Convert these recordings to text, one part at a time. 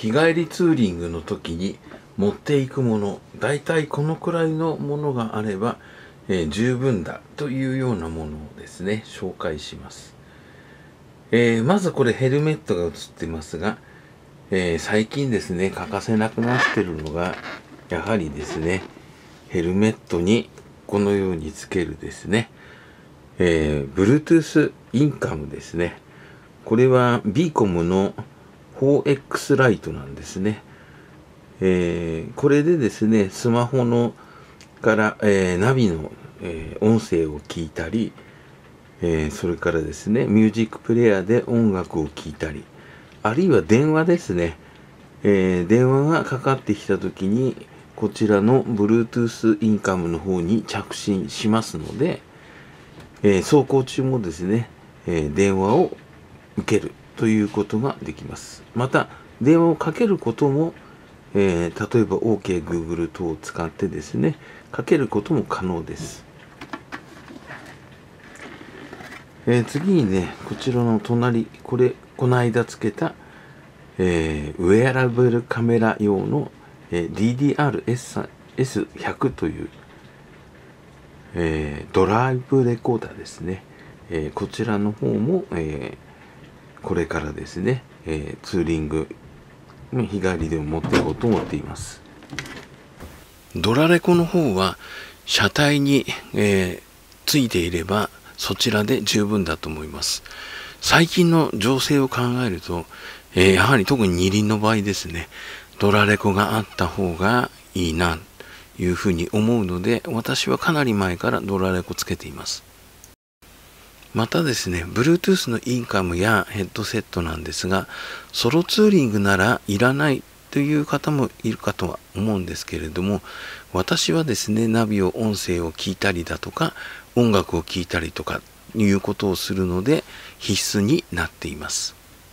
日帰りツーリングの時に持っていくもの、だいたいこのくらいのものがあれば、十分だというようなものをですね、紹介します。まずこれヘルメットが写ってますが、最近ですね、欠かせなくなってるのが、やはりですね、ヘルメットにこのようにつけるですね、Bluetooth インカムですね。これは B コムの 4X ライトなんですね。これでですね、スマホのから、ナビの、音声を聞いたり、それからですね、ミュージックプレイヤーで音楽を聴いたり、あるいは電話ですね、電話がかかってきたときに、こちらの Bluetooth インカムの方に着信しますので、走行中もですね、電話を受けるということができます。また、電話をかけることも、例えば OK、Google 等を使ってですね、かけることも可能です。次にね、こちらの隣、この間つけた、ウェアラブルカメラ用の、DDR-S100 という、ドライブレコーダーですね。こちらの方も、これからですね、ツーリングの日帰りでも持っていこうと思っています。ドラレコの方は車体に、ついていればそちらで十分だと思います。最近の情勢を考えると、やはり特に二輪の場合ですね、ドラレコがあった方がいいなというふうに思うので、私はかなり前からドラレコつけています。またですね、Bluetooth のインカムやヘッドセットなんですが、ソロツーリングならいらないという方もいるかとは思うんですけれども、私はですね、ナビを音声を聞いたりだとか、音楽を聴いたりとかいうことをするので必須になっています。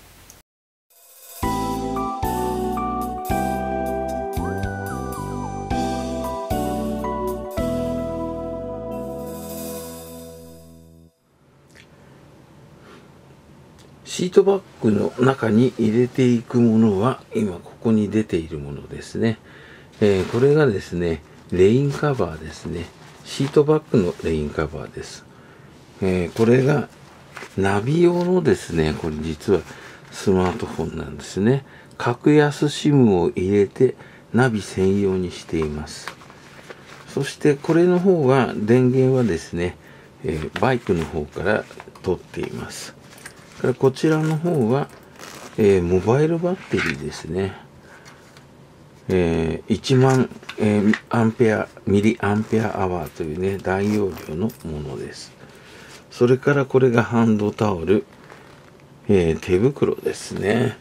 シートバッグの中に入れていくものは今ここに出ているものですね。これがですね、レインカバーですね。シートバッグのレインカバーです。これがナビ用のですね、これ実はスマートフォンなんですね。格安 SIM を入れてナビ専用にしています。そしてこれの方は電源はですね、バイクの方から取っています。こちらの方は、モバイルバッテリーですね。1万、ミリアンペアアワーというね、大容量のものです。それからこれがハンドタオル、手袋ですね。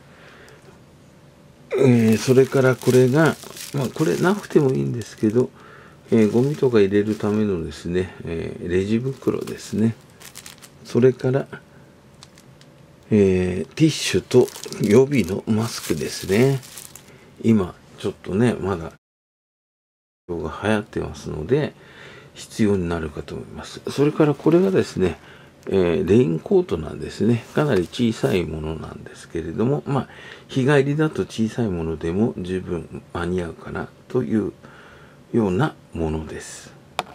それからこれが、これなくてもいいんですけど、ゴミとか入れるためのですね、レジ袋ですね。それから、ティッシュと予備のマスクですね。今、ちょっとね、まだ、が流行ってますので、必要になるかと思います。それからこれがですね、レインコートなんですね。かなり小さいものなんですけれども、日帰りだと小さいものでも十分間に合うかなというようなものです。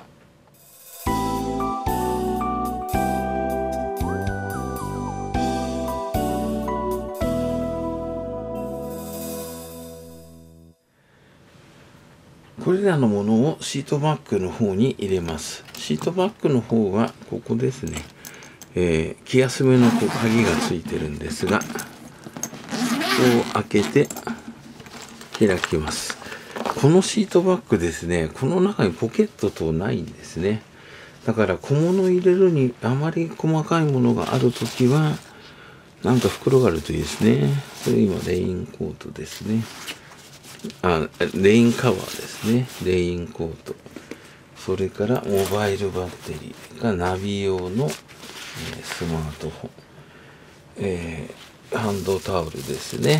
これらのものをシートバッグの方に入れます。シートバッグの方はここですね。気休めの鍵がついてるんですが、ここを開けて開きます。このシートバッグですね、この中にポケット等ないんですね。だから小物入れるにあまり細かいものがあるときは、なんか袋があるといいですね。これ今レインコートですね。レインカバーですね。レインコート。それからモバイルバッテリーがナビ用の、スマートフォン。ハンドタオルですね。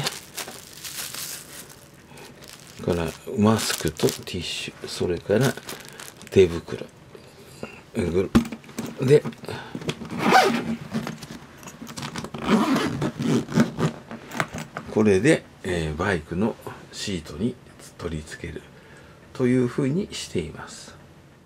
からマスクとティッシュ。それから手袋。で、これで、 バイクのシートに取り付けるというふうにしています。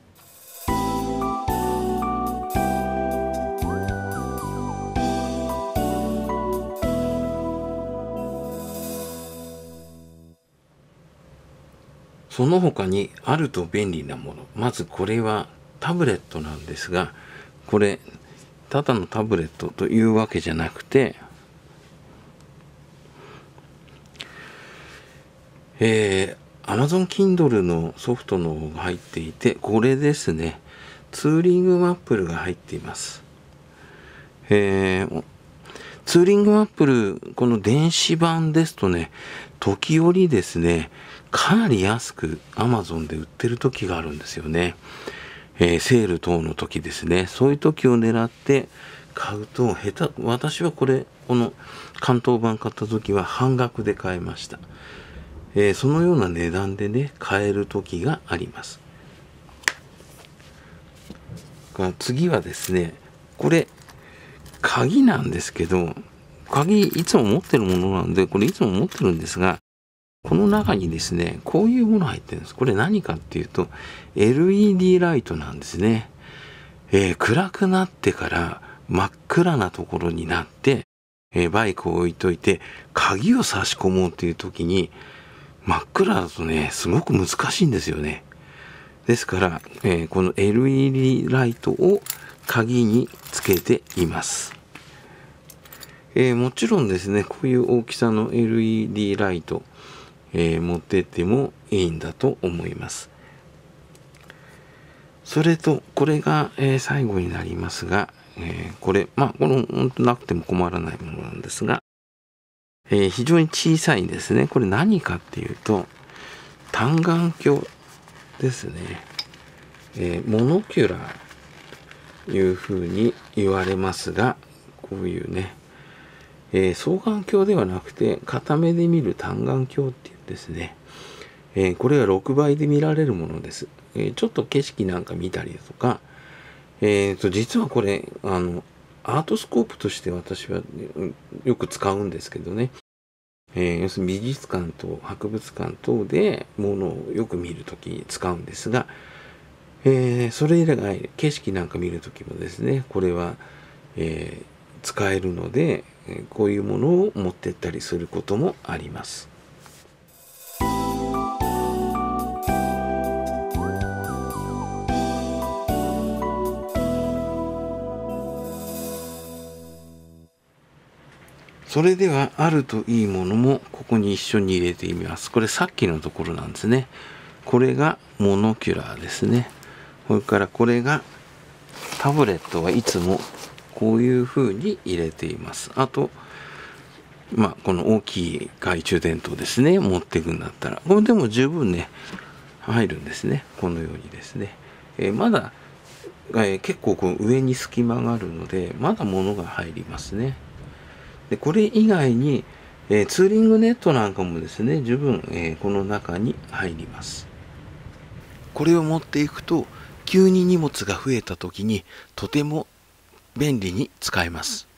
その他にあると便利なもの、まずこれはタブレットなんですが、これただのタブレットというわけじゃなくて、Amazon Kindle のソフトの方が入っていて、これですね、ツーリングマップルが入っています。ツーリングマップル、この電子版ですとね、時折ですね、かなり安く Amazon で売ってる時があるんですよね。セール等の時ですね。そういう時を狙って買うと私はこの関東版買った時は半額で買いました。そのような値段でね、買える時があります。次はですね、これ、鍵なんですけど、鍵いつも持ってるものなんで、これいつも持ってるんですが、この中にですね、こういうもの入ってるんです。これ何かっていうと、LED ライトなんですね。暗くなってから真っ暗なところになって、バイクを置いといて、鍵を差し込もうという時に、真っ暗だとね、すごく難しいんですよね。ですから、この LED ライトを鍵につけています。もちろんですね、こういう大きさの LED ライト、持ってってもいいんだと思います。それと、これが、最後になりますが、これ本当なくても困らないものなんですが、非常に小さいんですね。これ何かっていうと、単眼鏡ですね。モノキュラーというふうに言われますが、こういうね、双眼鏡ではなくて片目で見る単眼鏡っていうんですね。これは6倍で見られるものです。ちょっと景色なんか見たりとか、実はこれアートスコープとして私はよく使うんですけどね。要するに美術館と博物館等でものをよく見るときに使うんですが、それ以外景色なんか見るときもですね、これは、使えるので、こういうものを持ってったりすることもあります。それではあるといいものもここに一緒に入れてみます。これさっきのところなんですね。これがモノキュラーですね。それからこれがタブレットはいつもこういう風に入れています。あと、この大きい懐中電灯ですね、持っていくんだったら。これでも十分ね、入るんですね。このようにですね。まだ、結構こう上に隙間があるので、まだ物が入りますね。でこれ以外に、ツーリングネットなんかもですね、十分、この中に入ります。これを持っていくと、急に荷物が増えた時にとても便利に使えます。